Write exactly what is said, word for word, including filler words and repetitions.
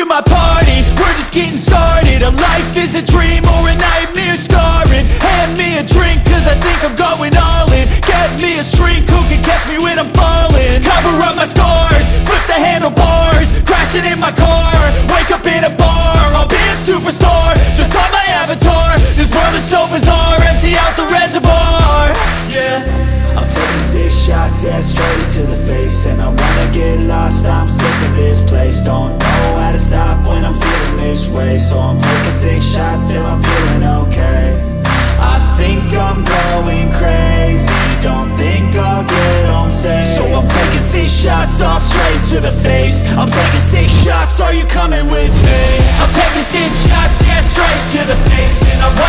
my party, we're just getting started. A life is a dream or a nightmare scarring. Hand me a drink cause I think I'm going all in. Get me a shrink who can catch me when I'm falling. Cover up my scars, flip the handlebars, crashing in my car, wake up in a bar. I'll be a superstar, just on my avatar. This world is so bizarre, empty out the reservoir. Yeah, I'm taking six shots, yeah, straight to the face. And I wanna get lost, I'm sick of this place. Don't know how to stop when I'm feeling this way. So I'm taking six shots till I'm feeling okay. I think I'm going crazy, don't think I'll get home safe. So I'm taking six shots, all straight to the face. I'm taking six shots, are you coming with me? I'm taking six shots, yeah, straight to the face. And I